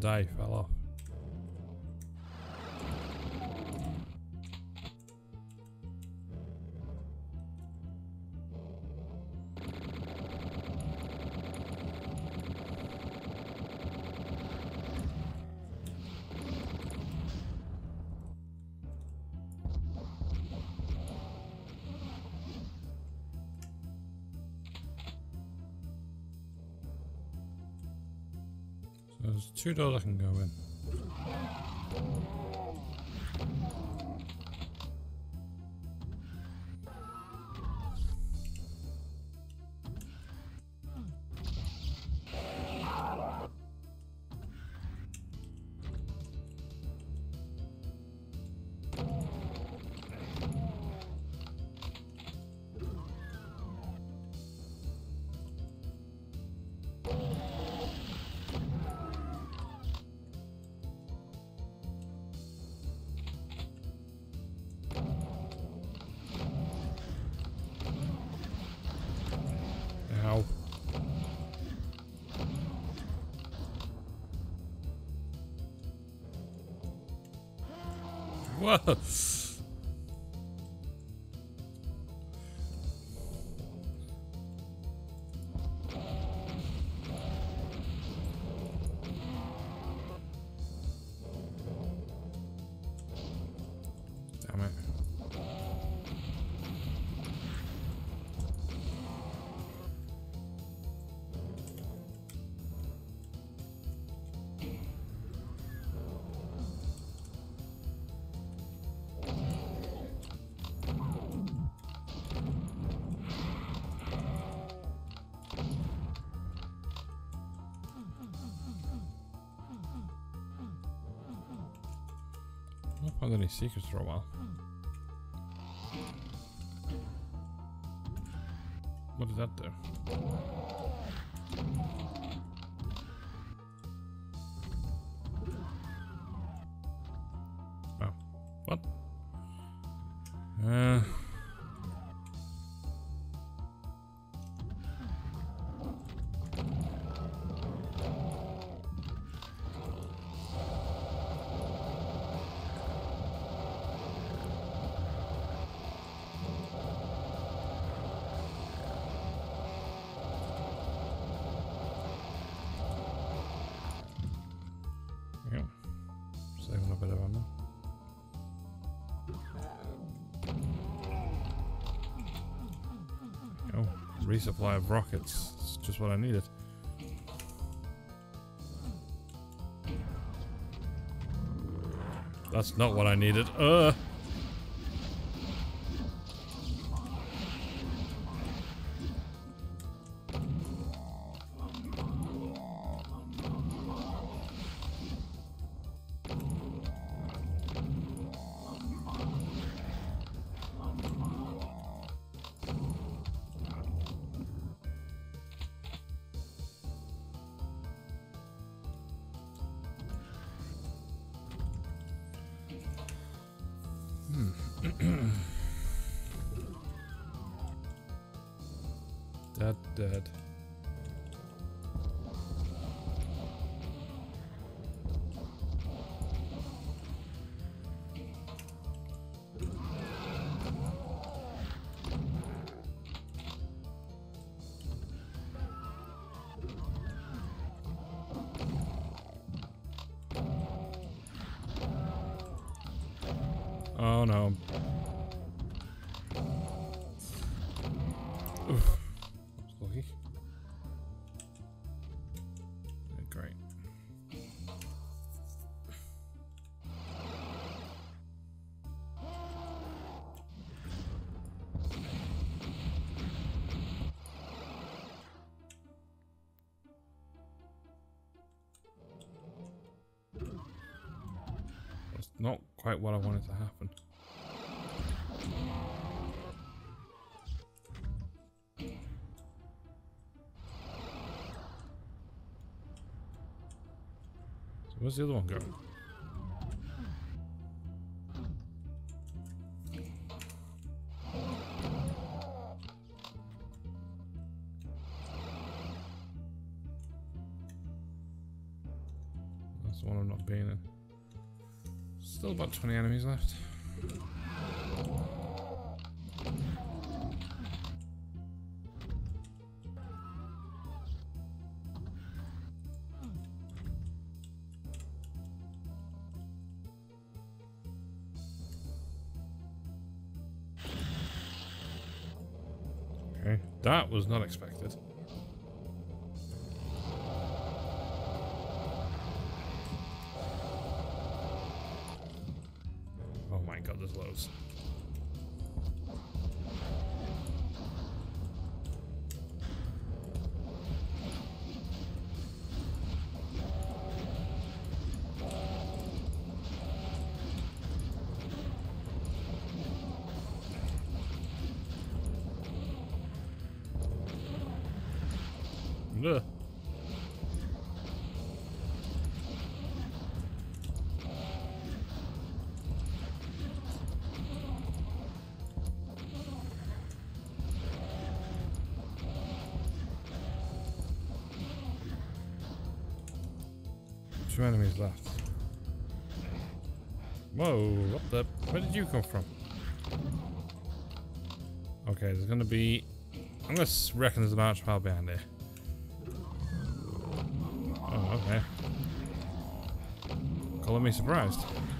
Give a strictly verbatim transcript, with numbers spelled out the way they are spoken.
day fell off. There's two doors I can go in. Ow. Whoa. Damn it. I don't find any secrets for a while. What did that do? Oh, what? Uh. Yeah, saving a bit of ammo. Oh, resupply of rockets. It's just what I needed. That's not what I needed. Uh. Dead, dead. Oh no. Oof. Lucky. Great. That's not quite what I wanted to happen. Where's the other one going? That's the one I've not been in. Still about twenty enemies left. Okay, that was not expected. Oh my god, there's loads. Ugh. Two enemies left. Whoa, what the? Where did you come from? Okay, there's gonna be... I'm gonna reckon there's a march pile behind here. Oh, okay. Color me surprised.